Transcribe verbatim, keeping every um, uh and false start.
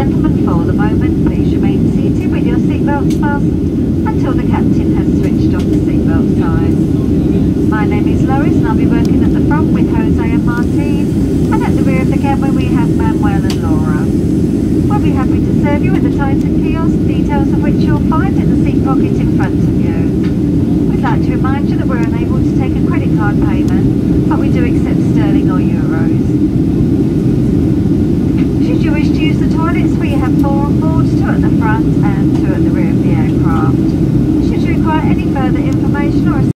gentlemen, for the moment, please remain seated with your seatbelts fastened until the captain has switched off the seatbelt sign. My name is Lois and I'll be working at the front with Jose and Martine, and at the rear of the cabin we have Manuel and Laura. We'll be happy to serve you with the Titan kiosk, details of which you'll find in the seat pocket in front of you. We'd like to remind you that we're unable to take a credit card payment, but we do accept sterling or euros. Should you wish to use the toilets, we have four on board, two at the front and two at the rear of the aircraft. Should you require any further information or